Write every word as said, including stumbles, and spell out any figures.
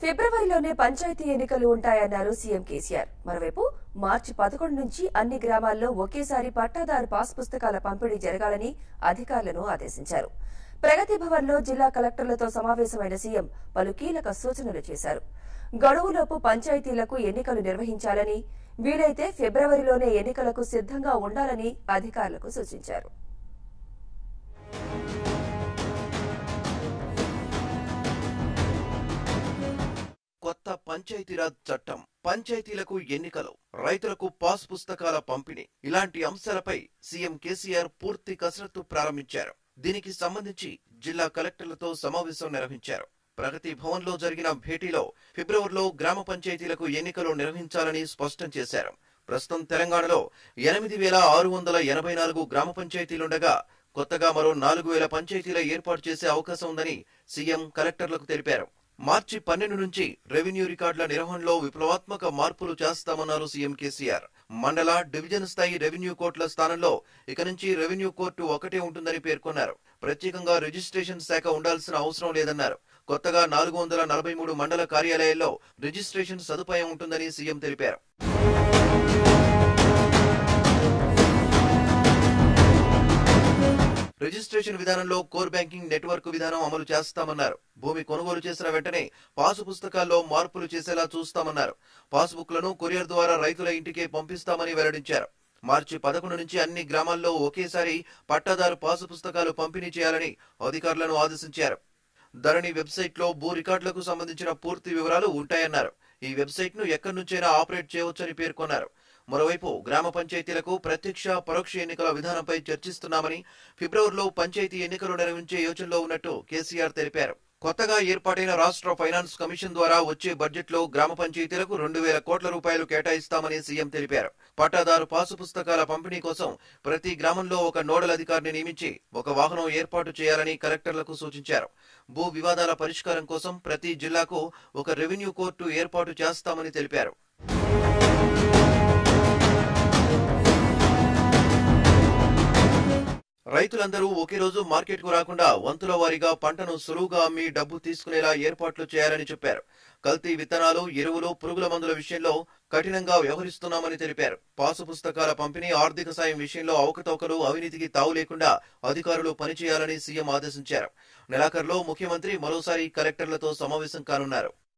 ఫిబ్రవరిలోనే పంచాయతీ ఎన్నికలు ఉంటాయన్నారు సీఎం కేసీఆర్. మరోవైపు మార్చి పదకొండు నుంచి అన్ని గ్రామాల్లో ఒకేసారి పట్టాదారు పాస్ పుస్తకాల పంపిణీ జరగాలని అధికారులను ఆదేశించారు. ప్రగతి భవన్లో జిల్లా కలెక్టర్లతో సమావేశమైన సీఎం పలు కీలక సూచనలు చేశారు. గడువులోపు పంచాయతీలకు ఎన్నికలు నిర్వహించాలని, వీలైతే ఫిబ్రవరిలోనే ఎన్నికలకు సిద్దంగా ఉండాలని అధికారులకు సూచించారు. కొత్త పంచాయతీరాజ్ చట్టం, పంచాయతీలకు ఎన్నికలు, రైతులకు పాస్ పుస్తకాల పంపిణీ ఇలాంటి అంశాలపై సీఎం కేసీఆర్ పూర్తి కసరత్తు ప్రారంభించారు. దీనికి సంబంధించి జిల్లా కలెక్టర్లతో సమావేశం నిర్వహించారు. ప్రగతి భవన్ లో జరిగిన భేటీలో ఫిబ్రవరిలో గ్రామ పంచాయతీలకు ఎన్నికలు నిర్వహించాలని స్పష్టం చేశారు. ప్రస్తుతం తెలంగాణలో ఎనిమిది వేల ఆరు వందల ఎనభై నాలుగు గ్రామ పంచాయతీలుండగా కొత్తగా మరో నాలుగు వేల పంచాయతీల ఏర్పాటు చేసే అవకాశం ఉందని సీఎం కలెక్టర్లకు తెలిపారు. మార్చి పన్నెండు నుంచి రెవెన్యూ రికార్డుల నిర్వహణలో విప్లవాత్మక మార్పులు చేస్తామన్నారు సీఎం కేసీఆర్. మండల, డివిజన్ స్థాయి రెవెన్యూ కోర్టుల స్థానంలో ఇక నుంచి రెవెన్యూ కోర్టు ఒకటే ఉంటుందని పేర్కొన్నారు. ప్రత్యేకంగా రిజిస్ట్రేషన్ శాఖ ఉండాల్సిన అవసరం లేదన్నారు. కొత్తగా నాలుగు వందల నలభై మూడు మండల కార్యాలయాల్లో రిజిస్ట్రేషన్ సదుపాయం ఉంటుందని సీఎం తెలిపారు. రిజిస్ట్రేషన్ విధానంలో కోర్ బ్యాంకింగ్ నెట్వర్క్ విధానం అమలు చేస్తామన్నారు. భూమి కొనుగోలు చేసిన వెంటనే పాసు పుస్తకాల్లో మార్పులు చేసేలా చూస్తామన్నారు. పాస్బుక్లను కొరియర్ ద్వారా రైతుల ఇంటికే పంపిస్తామని వెల్లడించారు. మార్చి పదకొండు నుంచి అన్ని గ్రామాల్లో ఒకేసారి పట్టాదారు పాసు పుస్తకాలు పంపిణీ చేయాలని అధికారులను ఆదేశించారు. ధరణి వెబ్సైట్ లో భూ రికార్డులకు సంబంధించిన పూర్తి వివరాలు ఉంటాయన్నారు. ఈ వెబ్సైట్ ను ఎక్కడి నుంచైనా ఆపరేట్ చేయవచ్చని పేర్కొన్నారు. మరోవైపు గ్రామ పంచాయతీలకు ప్రత్యక్ష, పరోక్ష ఎన్నికల విధానంపై చర్చిస్తున్నామని, ఫిబ్రవరిలో పంచాయతీ ఎన్నికలు నిర్వహించే యోచనలో ఉన్నట్టు కేసీఆర్ తెలిపారు. కొత్తగా ఏర్పాటైన రాష్ట్ర ఫైనాన్స్ కమిషన్ ద్వారా వచ్చే బడ్జెట్ లో గ్రామ పంచాయతీలకు రెండు వేల కోట్ల రూపాయలు కేటాయిస్తామని సీఎం తెలిపారు. పట్టాదారు పాసు పుస్తకాల పంపిణీ కోసం ప్రతి గ్రామంలో ఒక నోడల్ అధికారిని నియమించి ఒక వాహనం ఏర్పాటు చేయాలని కలెక్టర్లకు సూచించారు. భూ వివాదాల పరిష్కారం కోసం ప్రతి జిల్లాకు ఒక రెవెన్యూ కోర్టు ఏర్పాటు చేస్తామని తెలిపారు. రైతులందరూ ఒకే రోజు మార్కెట్ కు రాకుండా వంతుల వారీగా పంటను సులువుగా అమ్మి డబ్బు తీసుకునేలా ఏర్పాట్లు చేయాలని చెప్పారు. కల్తీ విత్తనాలు, ఎరువులు, పురుగుల మందుల విషయంలో కఠినంగా వ్యవహరిస్తున్నామని తెలిపారు. పాసు పుస్తకాల పంపిణీ, ఆర్థిక సాయం విషయంలో అవకతవకలు, అవినీతికి తావు లేకుండా అధికారులు పనిచేయాలని సీఎం ఆదేశించారు. నెలాఖరులో ముఖ్యమంత్రి మరోసారి కలెక్టర్లతో సమావేశం కానున్నారు.